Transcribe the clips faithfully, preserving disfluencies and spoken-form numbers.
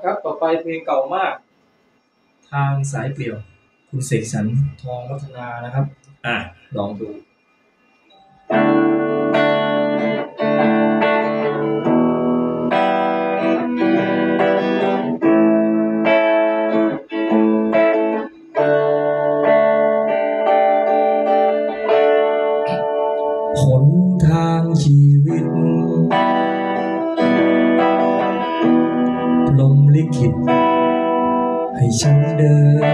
ครับต่อไปเพลงเก่ามากทางสายเปลี่ยวคุณเสกสรรทองวัฒนานะครับอ่ะลองดูหนทางชีวิตพรหมลิขิตให้ฉันเดิน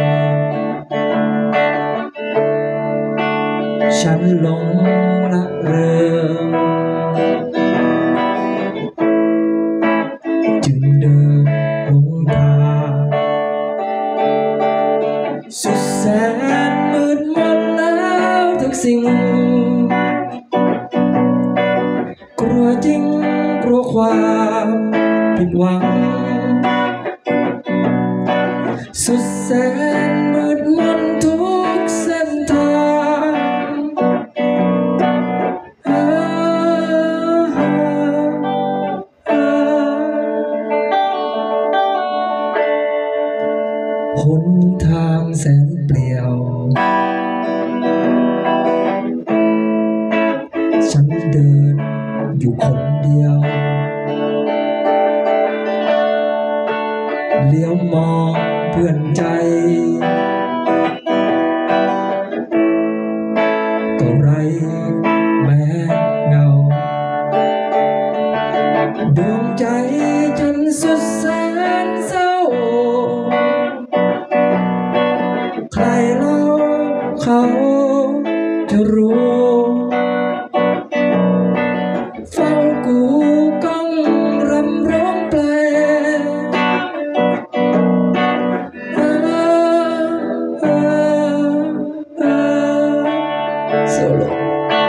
ฉันหลงละเริงจึงเดินหลงทางสุดแสนมืดมนแล้วทุกสิ่งกลัวจริงกลัวความผิดหวังสุดแสนมืดมนทุกเส้นทางหนทางแสนเปลี่ยวฉันเดินอยู่คนเดียวเลี้ยวมองเพื่อนใจก็ไรแม้เงาดวงใจฉันสุดแสนเศร้าใครเล่าเขาจะรู้เฝ้ากูก้องรำร้องแปลโซโล่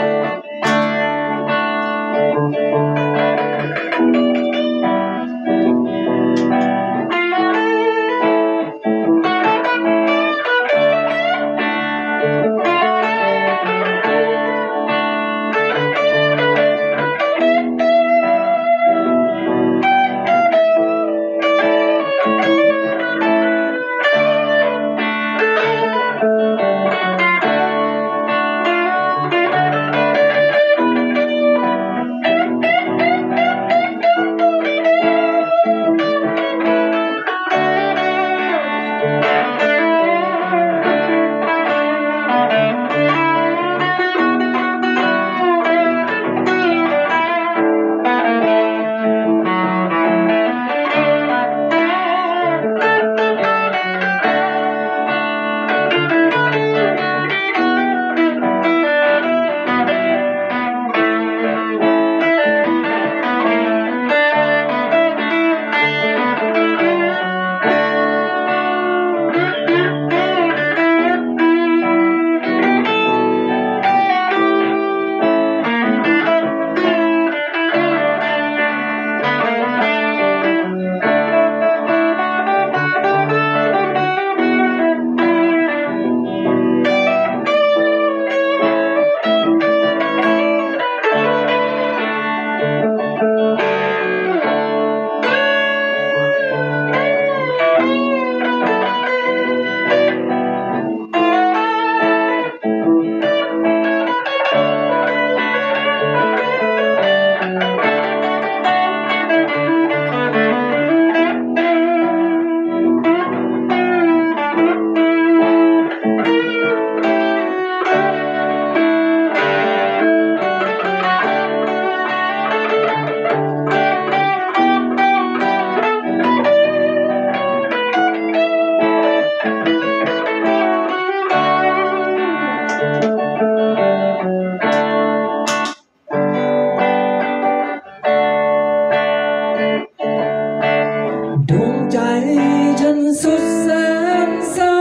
ดวงใจฉันสุดแสนเศร้า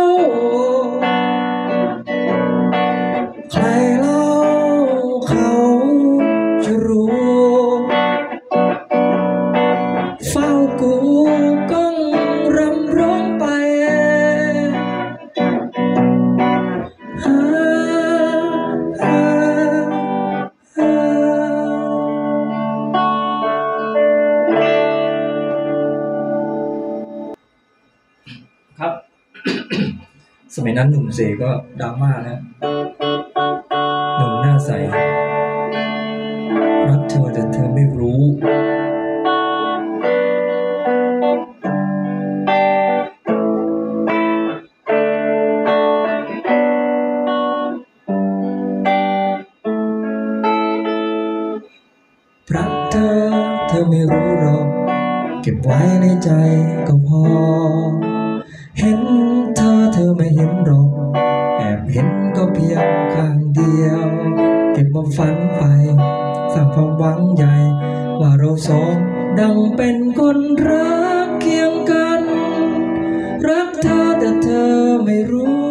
ใครเล่าเขาจะรู้เฝ้ากูก้องรำร้องไปครับ สมัยนั้นหนุ่มเสกก็ดราม่านะหนุ่มหน้าใสรักเธอแต่เธอไม่รู้รักเธอเธอไม่รู้หรอกเก็บไว้ในใจก็พอเห็นเธอเธอไม่เห็นหรอกแอบเห็นก็เพียงข้างเดียวเก็บมาฝันไปสร้างความหวังใหญ่ว่าเราสองดังเป็นคนรักเคียงกันรักเธอแต่เธอไม่รู้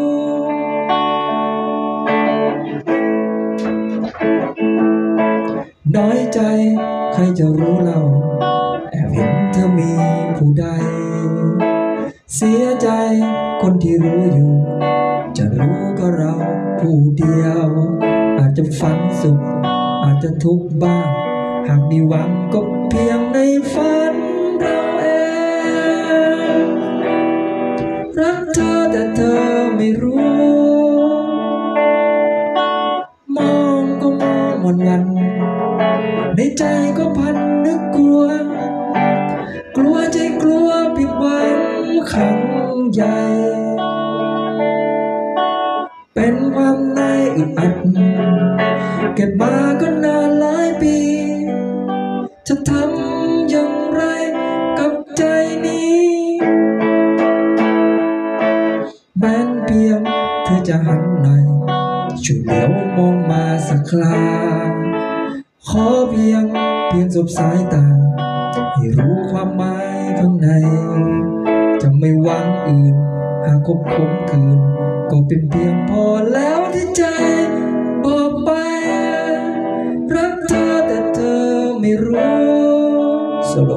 น้อยใจใครจะรู้เราแอบเห็นเธอมีผู้ใดเสียใจคนที่รู้อยู่จะรู้ก็เราผู้เดียวอาจจะฝันสุขอาจจะทุกข์บ้างหากมีหวังก็เพียงในฝันเราเองรักเธอแต่เธอไม่รู้มองก็มองวันวันในใจก็พันนึกกลัวกลัวใจกลัวผิดหวังครั้งใหญ่เป็นความในอึดอัดเก็บมาก็นานหลายปีจะทำอย่างไรกับใจนี้แม้นเพียงเธอจะหันหน่อยช่วยเหลียวมองมาสักคราขอเพียงเพียงสบสายตาให้รู้ความหมายข้างในจะไม่หวังอื่นหากคบคมคืนก็เป็นเพียงพอแล้วที่ใจบอกไปรักเธอแต่เธอไม่รู้สโล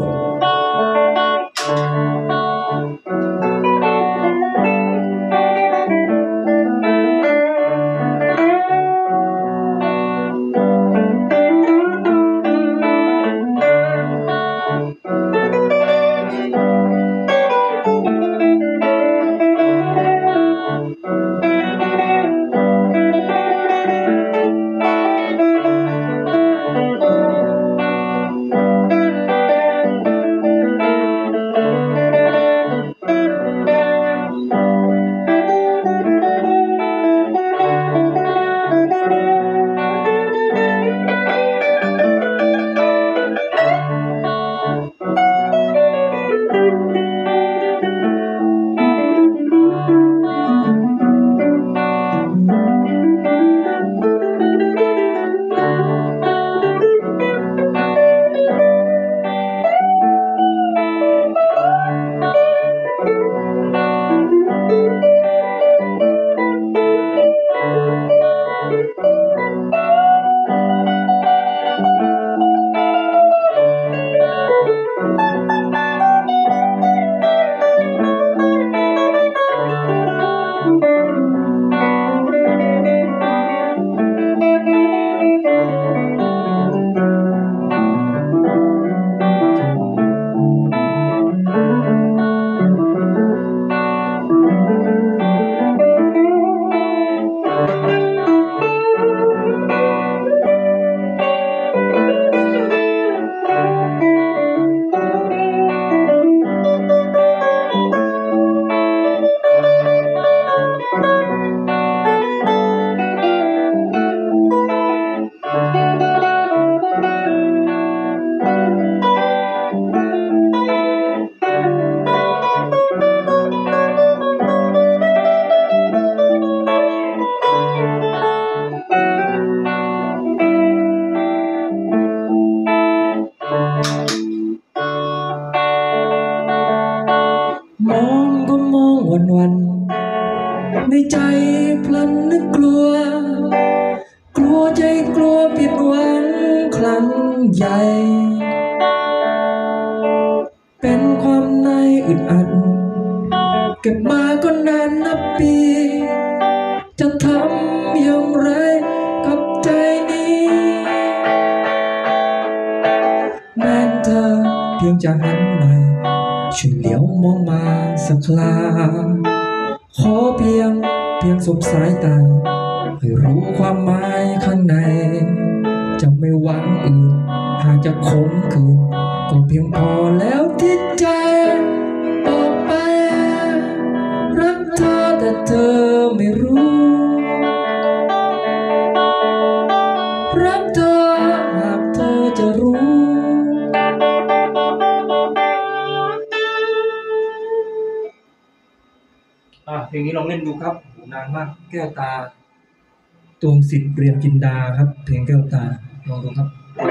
มองก็มองวันวันในใจพลันนึกกลัวกลัวใจกลัวผิดหวังครั้งใหญ่เป็นความในอึดอัดเก็บมาก็นานนับปีจะทำอย่างไรกับใจนี้แม้เธอเพียงจะหันหน่อยช่วยเหลียวมองมาสักคราขอเพียงเพียงสบสายตาให้รู้ความหมายข้างในจะไม่หวังอื่นหากจะคมคืนก็เพียงพอแล้วที่ใจบอกไปรักเธอแต่เธอไม่รู้รักเธอหากเธอจะรู้อ่ะเพลงนี้ลองเล่นดูครับนานมากแก้วตาตวงสิทธิ์เรียนจินดาครับเพลงแก้วตาลองดูครับ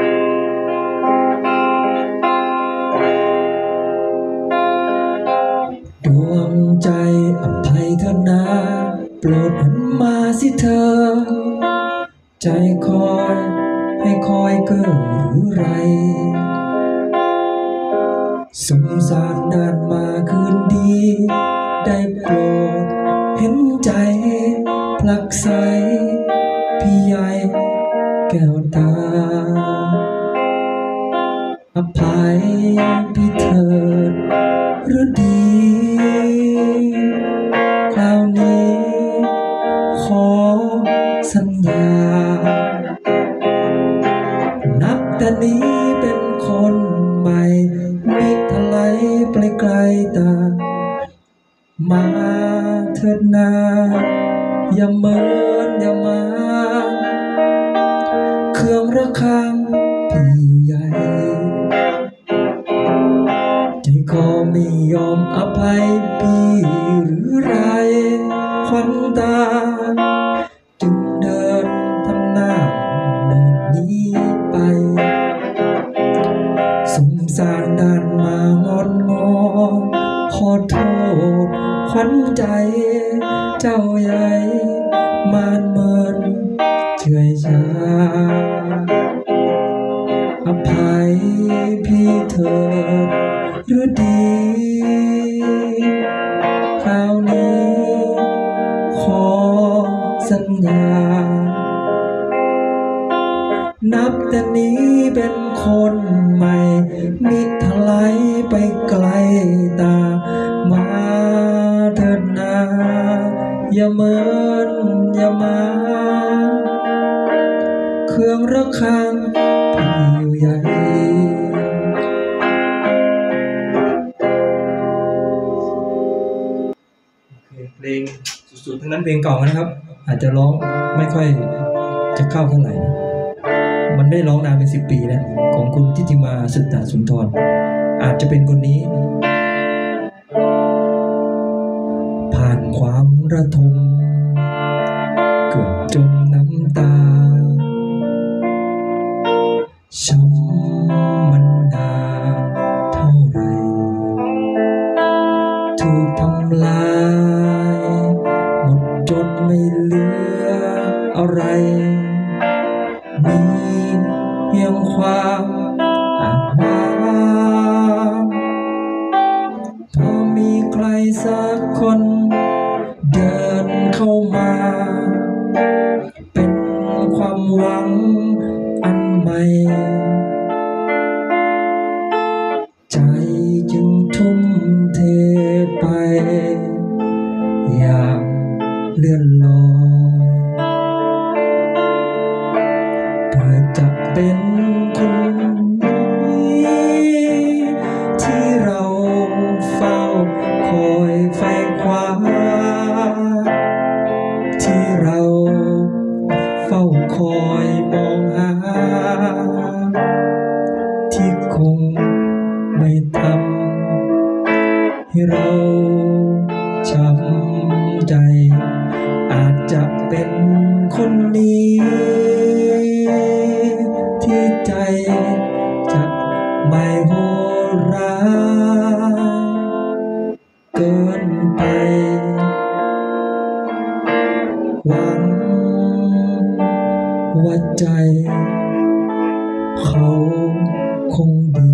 ดวงใจอภัยเธอนาโปรดหันมาสิเธอใจคอยให้คอยเกิดหรือไรสงสารนานมาคืนดีได้โปรดเห็นใจผลักใสพี่ใหญ่แก้วตาอภัยพี่เถิดหรือดีคราวนี้ขอสัญญานับแต่นี้เป็นคนใหม่มิทลายไปไกลตามาเถิดนาอย่าเมินอย่ามาเครื่องระฆังพี่อยู่ใหญ่ใจคอไม่ยอมอภัยพี่หรือไรควันตาจึงเดินทำหน้าเดินนี้ไปสงสารดานมางอนงอขอโทษขวัญใจเจ้าใหญ่มานเมินเฉยชาอภัยพี่เถิดหรือดีคราวนี้ขอสัญญานับแต่นี้เป็นคนใหม่มิทลายไปไกลตามาเถิดนาอย่าเมินอย่ามาเครื่องระฆังพี่อยู่ใหญ่เพลงสุดๆทั้งนั้นเพลงเก่านะครับอาจจะร้องไม่ค่อยจะเข้าเท่าไหร่มันได้ร้องนานเป็นสิบปีแล้วของคุณทิติมาสุตตะสุนทรอาจจะเป็นคนนี้ผ่านความระทมเกิดจมน้ำตาช้ำมันนานเท่าไรถูกทำลายหมดจนไม่เหลืออะไรมีเพียงความอ้างว้างพอมีใครสักคนเดินเข้ามาเป็นความหวังอันใหม่ใจจึงทุ่มเทไปอย่างเลื่อนลอยเพื่อจะเป็นคนนี้ที่เราเฝ้าคอยไฟคว้าที่เราเฝ้าคอยมองหาที่คงไม่ทำให้เราช้ำใจอาจจะเป็นคนนี้ที่ใจจะไม่โหดร้ายเกินไปหวังว่าใจเขาคงดี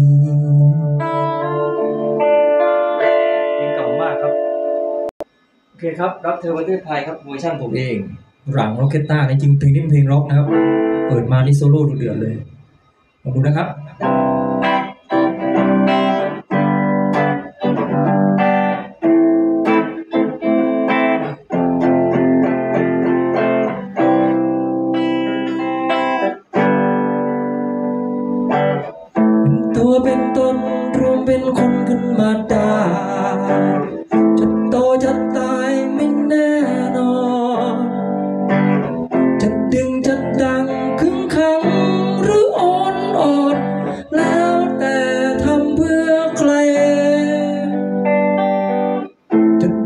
เพลงเก่ามากครับโอเคครับรักเธอประเทศไทยครับเวอร์ชันผมเองหลังร็อกเก็ตต้าในจริงเพลงนี้เป็นเพลงร็อกนะครับเปิดมานี่โซโล่ดูเดือดเลยลองดูนะครับ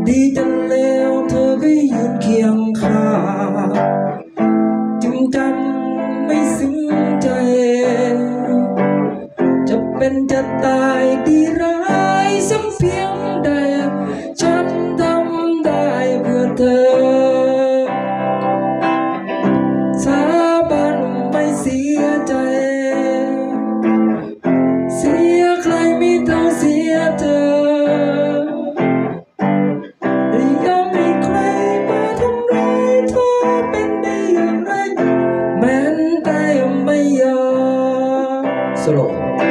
ดีจนแล้วเธอก็ยืนเคียงข้างจึงจำไม่ซึ้งใจจะเป็นจะตายดีร้ายสักเพียงใดฉันทำได้เพื่อเธอสาบานไม่เสียใจเสียใครไม่เท่าเสียเธอยังมีใครมาทำร้ายเธอเป็นได้อย่างไรแม้นตายยังไม่ยอมสโล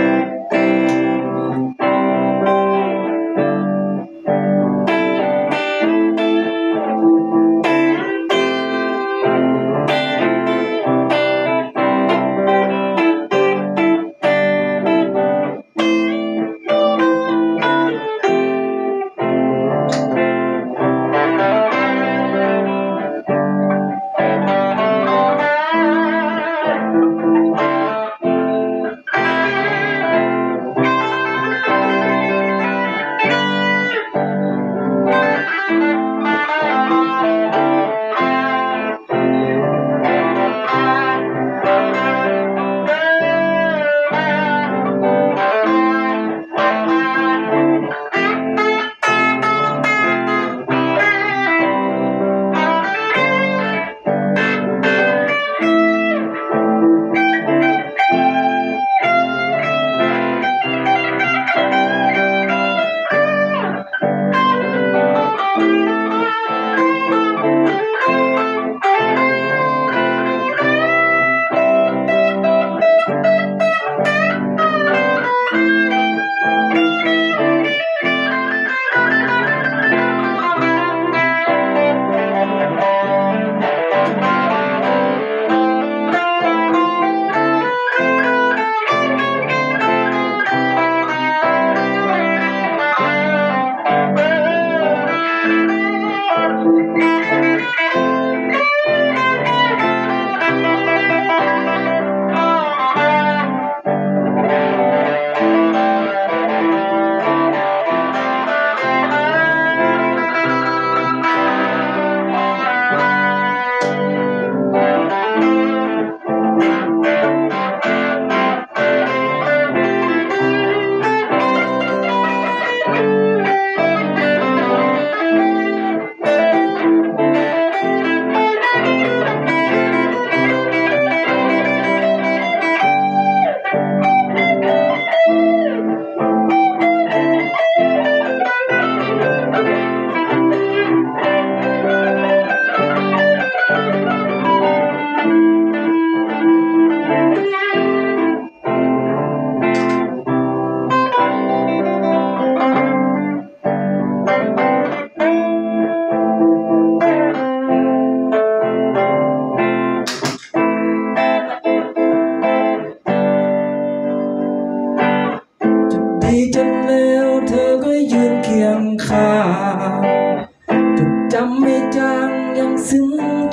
ดีจนแล้วเธอก็ยืนเคียงข้างจดจำไม่จางยังซึ้งใจ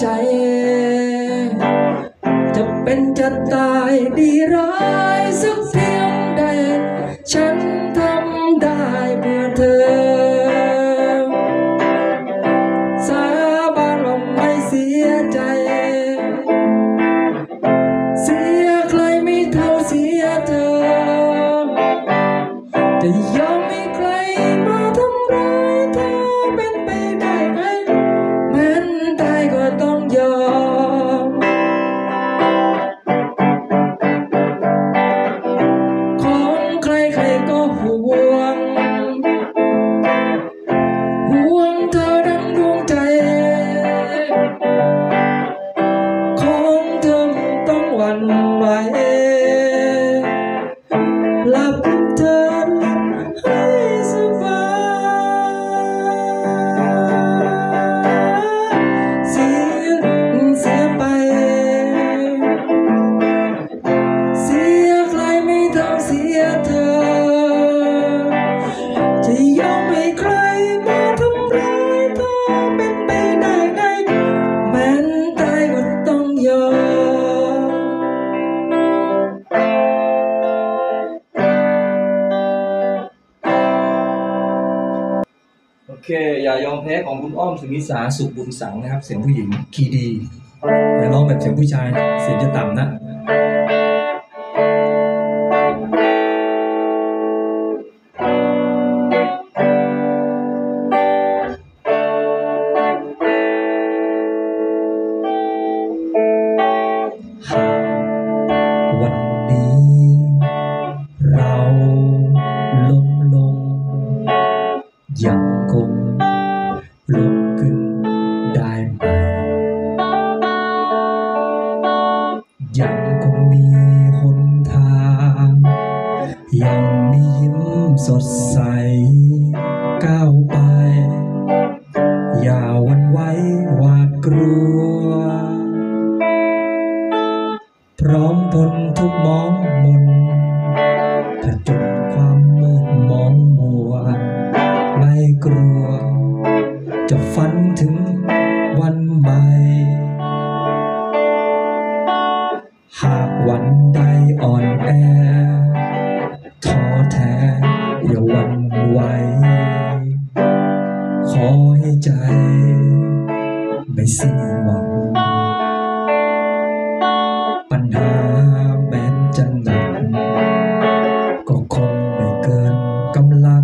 จะเป็นจะตายดีร้ายสักเพียงใดฉันทำได้เพื่อเธอสาบานว่าไม่เสียใจเสียใครไม่เท่าเสียเธอจะยอมให้ใครมาทำร้ายเธอเป็นไปได้ไหมแม้นตายก็ต้องยอมของใครใครก็ห่วงห่วงเธอดังดวงใจของเธอต้องหวั่นไหวหลับเธอหลับเคอย่ายอมแพ้ของคุณอ้อมสุนิสาสุขบุญสังนะครับเสียงผู้หญิงคีย์ดีแต่ร้องแบบเสียงผู้ชายเสียงจะต่ำนะวันนี้เราล้มลงยังคงลุกขึ้นได้ไหมยังคงมีหนทางยังมียิ้มสดใสก้าวไปอย่าหวั่นไหวหวาดกลัวพร้อมทนทุกมองมนผจญความมืดมองมัวไม่กลัวจะฝันถึงวันใหม่หากวันใดอ่อนแอท้อแท้อย่าหวั่นไหวขอให้ใจไม่สิ้นหวังปัญหาแม้นจะหนักก็คงไม่เกินกำลัง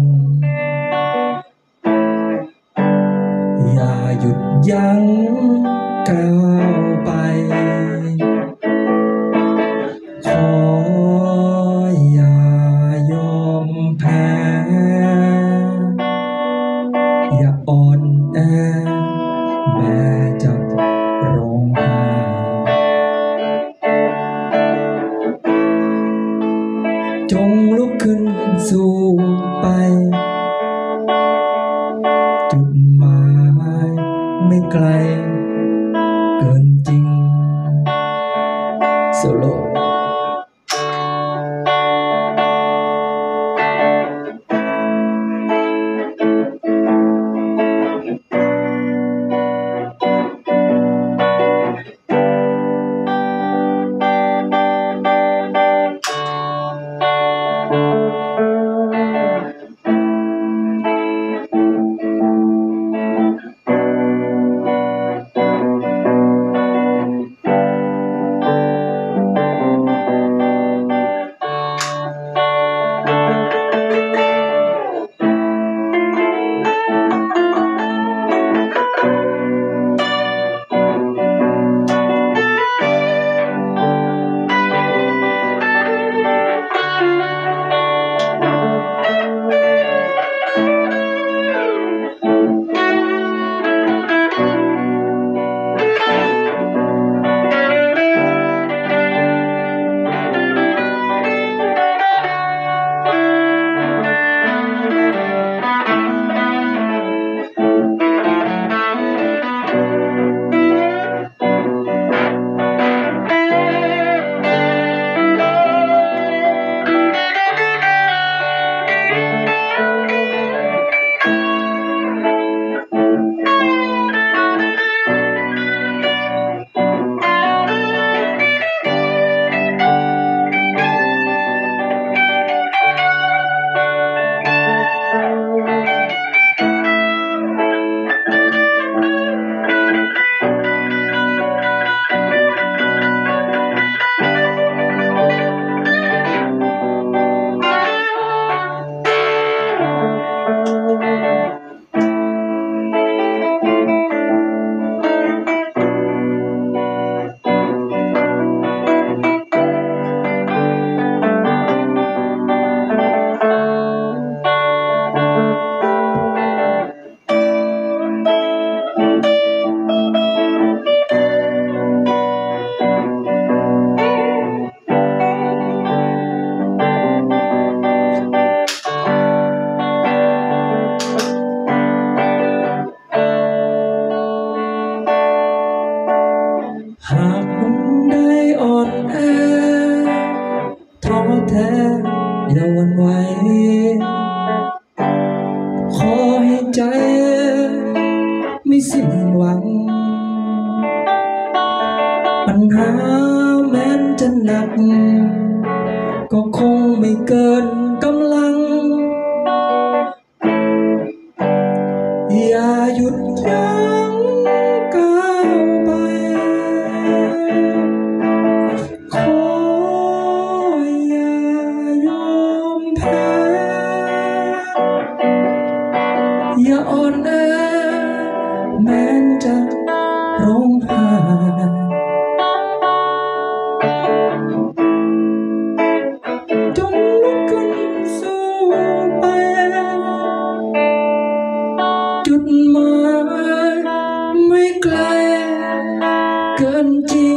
อย่าหยุดยั้งก้าวไปขออย่ายอมแพ้อย่าอ่อนแอแม้จะร้องไห้จงลุกขึ้นสู้ไปจุดหมายไม่ไกลเกินจริงโซโล่หากวันใดอ่อนแอท้อแท้อย่าหวั่นไหวขอให้ใจไม่สิ้นหวังปัญหาแม้นจะหนักก็คงไม่เกินกำลังอย่าหยุดยั้งก้าวไปขออย่ายอมแพ้อย่าอ่อนแอแม้จะร้องไห้จงลุกขึ้นสู้ไปจุดหมายไม่ไกลเกินจริง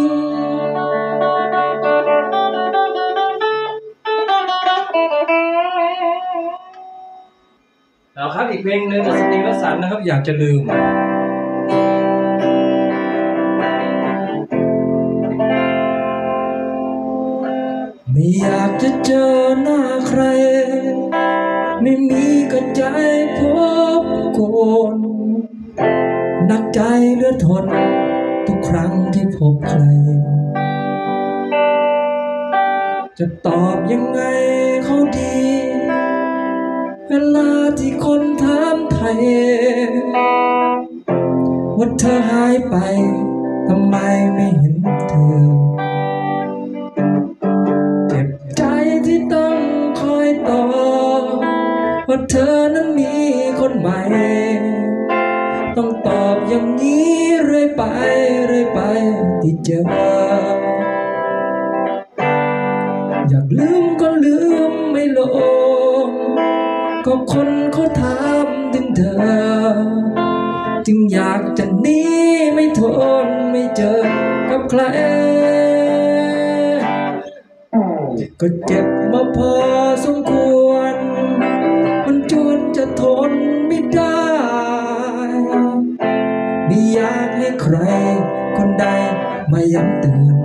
แล้วครับอีกเพลงหนึ่งสตรีวสันต์นะครับอยากจะลืมไม่อยากจะเจอหน้าใครไม่มีกระใจพบโกนหนักใจเหลือทนทุกครั้งที่พบใครจะตอบยังไงเขาดีเวลาที่คนถามไทยว่าเธอหายไปทำไมไม่เห็นเธอเจ็บใจที่ต้องคอยตอบว่าเธอนั้นมีคนใหม่ต้องตอบอย่างนี้เรื่อยไปเรื่อยไปที่เจออยากลืมก็ลืมไม่ลงก็คนเขาถามถึงเธอจึงอยากจะหนีไม่ทนไม่เจอกับใครก็เจ็บมาพอสมควรมันจนจะทนไม่ได้ไม่อยากให้ใครคนใดมาย้ำเตือน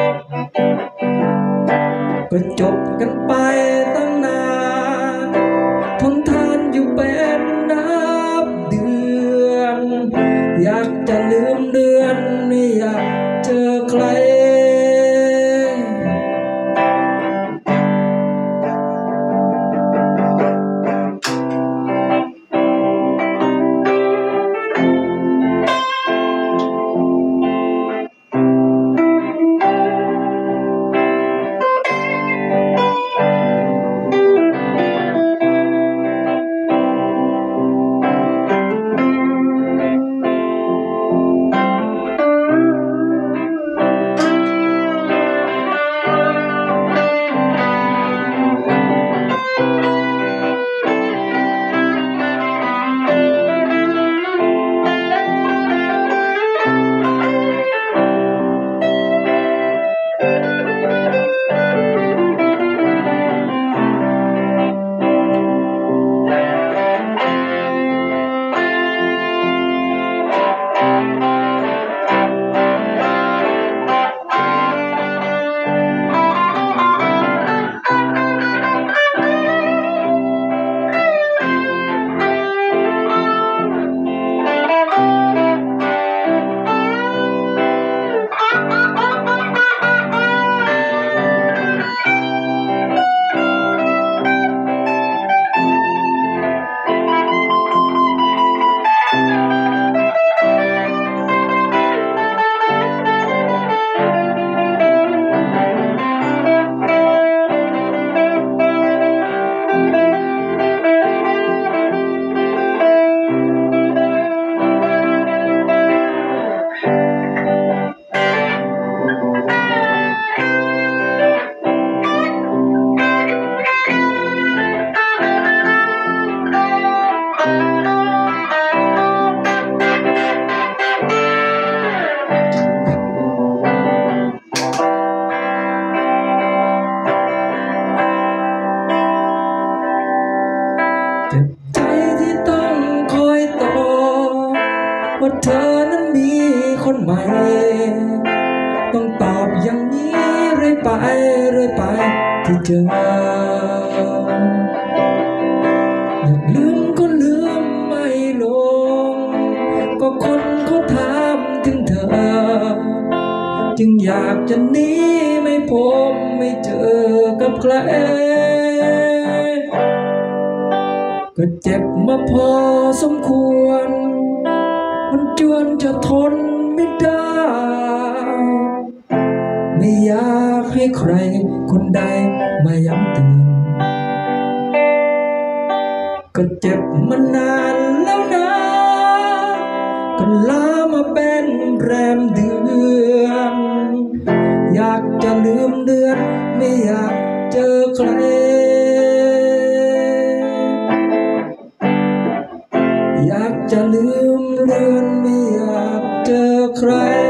ก็จบกันไปตั้งนานทนทานอยู่เป็นนับเดือนอยากจะลืมเดือนไม่อยากเจอใครเจ็บใจที่ต้องคอยต่อว่าเธอนั้นมีคนใหม่ต้องตอบอย่างนี้เรื่อยไปเรื่อยไปที่เจออยากลืมก็ลืมไม่ลงก็คนเขาถามถึงเธอจึงอยากจะหนีไม่พบไม่เจอกับใครก็เจ็บมาพอสมควรมันจวนจะทนไม่ได้ไม่อยากให้ใครคนใดมาย้ำเตือนก็เจ็บมานานแล้วนะก็ลามาเป็นแรมเดือนอยากจะลืมเดือนไม่อยากเจอใครอยากจะลืมเดือนไม่อยากเจอใคร